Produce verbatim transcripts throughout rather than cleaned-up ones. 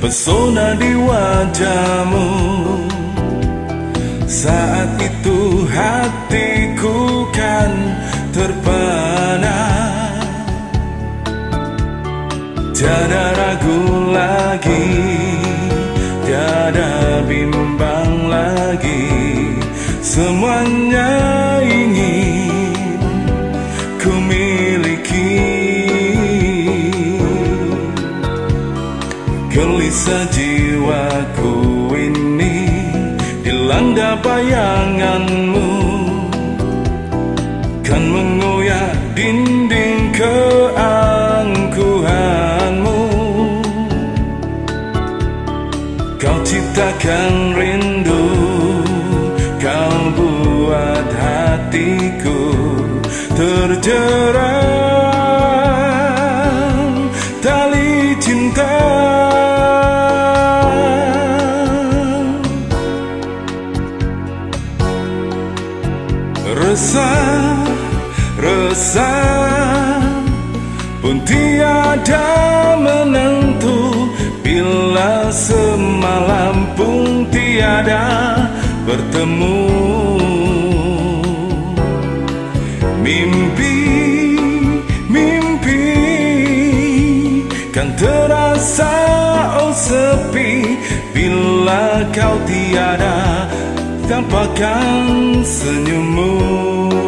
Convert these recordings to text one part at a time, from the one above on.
pesona di wajahmu. Saat itu hatiku kan terpana, tiada ragu lagi, tiada bimbang lagi. Semuanya ingin ku miliki. Gelisah jiwaku ini dilanda bayanganmu, kan mengoyak dinding keangkuhanmu. Kau ciptakan rindu, kau buat hatiku terjerang tali cinta. Resah, resah pun tiada menentu, bila semalam pun tiada bertemu. Mimpi, mimpi kan terasa oh sepi, bila kau tiada tampakkan senyummu.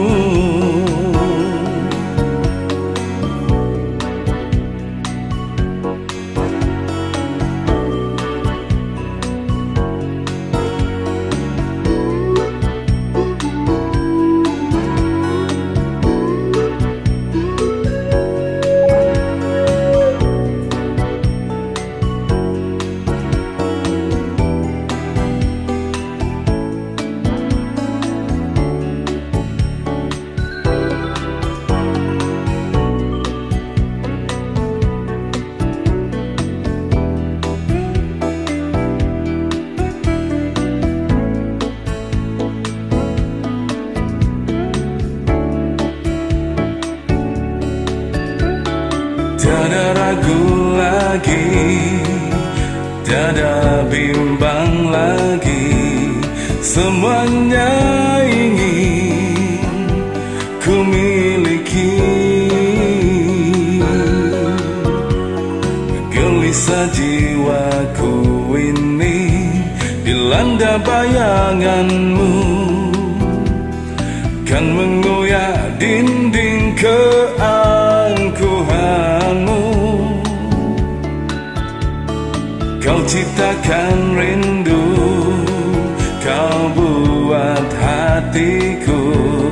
Tiada ragu lagi, tiada bimbang lagi. Semuanya ingin ku miliki. Gelisah jiwaku ini dilanda bayanganmu, kan mengoyak dinding keangkuhanmu. Kau ciptakan rindu, kau buat hatiku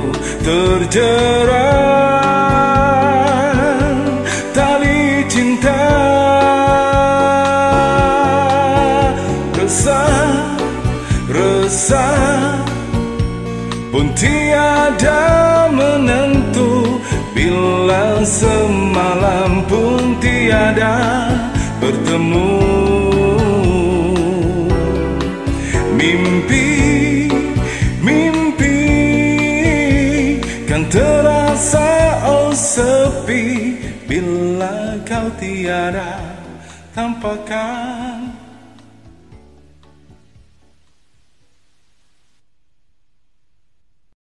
terjerang tali cinta. Resah, resah pun tiada menentu, bila semalam pun tiada bertemu. Mimpi, mimpi kan terasa oh sepi, bila kau tiada tampakkan